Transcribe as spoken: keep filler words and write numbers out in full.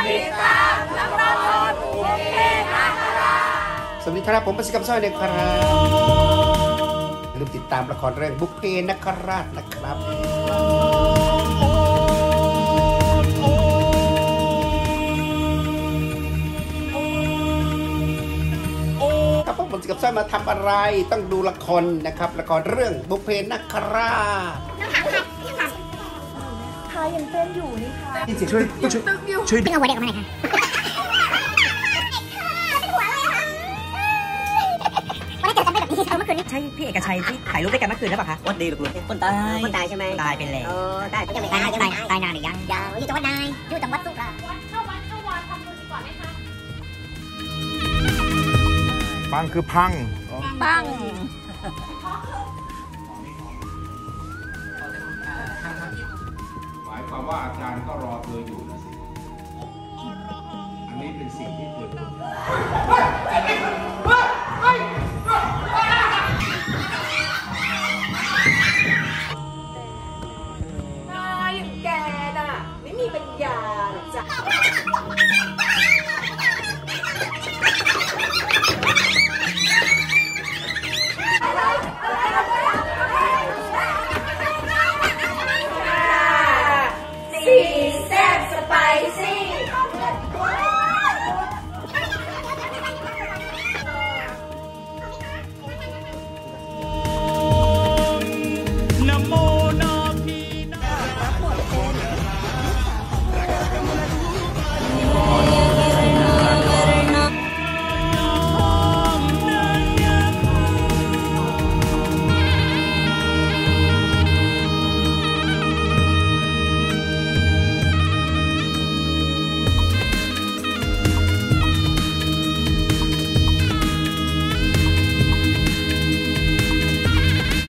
ติดตามละครบุพเพนาคราชสวัสดีครับผมประสิทธิ์คำสร้อยนะครับอย่าลืมติดตามละครเรื่องบุพเพนาคราชนะครับครับผมประสิทธิ์คำสร้อยมาทำอะไรต้องดูละครนะครับละครเรื่องบุพเพนาคราชทายังเต้นอยู่นี่ค่ะช่วยช่วยช่วยดึงเอาหัวเด็กออกมาหน่อยค่ะวันนี้เจอกันไม่แบบนี้เมื่อคืนนี้ใช่พี่เอกชัยที่ถ่ายรูปด้วยกันเมื่อคืนหรือเปล่าคะวัดดีหรือเปล่าคนตายคนตายใช่ไหมตายเป็นแล้วเออตายยังไม่ตายตายตายนานหรือยังยังอยู่จังหวัดนายอยู่จังหวัดสุราษฎร์เข้าวัดเข้าวาทำบุญดีกว่าไหมคะปังคือพังปังหมายความว่าอาจารย์ก็รอเธออยู่นะสิอันนี้เป็นสิ่งที่เกิดขึ้นนายอย่างแกน่ะไม่มีปัญญาหรอกจ้ะ